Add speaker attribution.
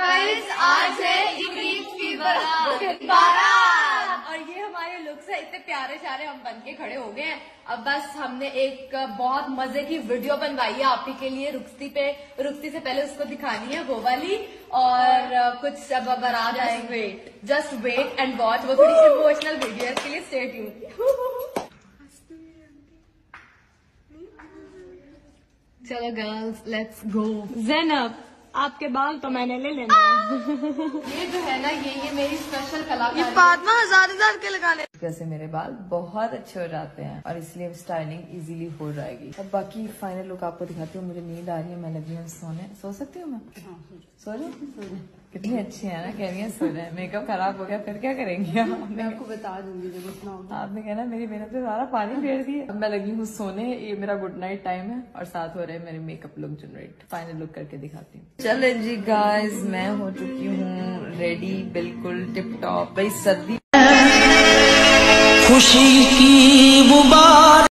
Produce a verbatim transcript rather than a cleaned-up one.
Speaker 1: Guys आज है ईद की बारात और ये हमारे लुक्स है। इतने प्यारे प्यारे हम बन के खड़े हो गए हैं। अब बस हमने एक बहुत मजे की वीडियो बनवाई है आप ही के लिए। रुखती पे रुखती से पहले उसको दिखानी है वो वाली और कुछ अब बारात आएंगे। Just wait and watch. वो थोड़ी इमोशनल वीडियो है, इसके लिए स्टे ट्यून्ड। चलो गर्ल्स लेट्स गो।
Speaker 2: ज़ैनब आपके बाल तो मैंने ले लेना।
Speaker 1: ये जो है ना ये ये मेरी स्पेशल कलाकारी।
Speaker 2: ये फातिमा हजार हजार के लगाने।
Speaker 3: वैसे मेरे बाल बहुत अच्छे हो जाते हैं और इसलिए स्टाइलिंग इजीली हो जाएगी। अब बाकी फाइनल लुक आपको दिखाती हूँ। मुझे नींद आ रही है, मैं लगी हूँ सोने। सो सकती हूँ मैं? सो रही? कितनी अच्छी है ना, कह रही है सो रहे। मेकअप खराब हो गया फिर क्या करेंगी आप?
Speaker 2: मैं आपको बता दूंगी जब उठना होगा।
Speaker 3: आपने कहना मेरी मेहनत पे सारा पानी फेर दिए। अब मैं लगी हूँ सोने। ये मेरा गुड नाइट टाइम है और साथ हो रहे हैं मेरे makeup look generate. Final look करके दिखाती हूँ। चले जी गाइस, मैं हो चुकी हूँ रेडी, बिल्कुल टिप टॉप। भाई सर्दी
Speaker 4: खुशी की मुबारक